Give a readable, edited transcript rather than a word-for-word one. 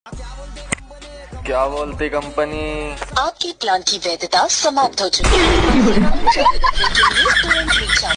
क्या बोलती कंपनी? आपके प्लान की वैधता समाप्त हो चुकी है।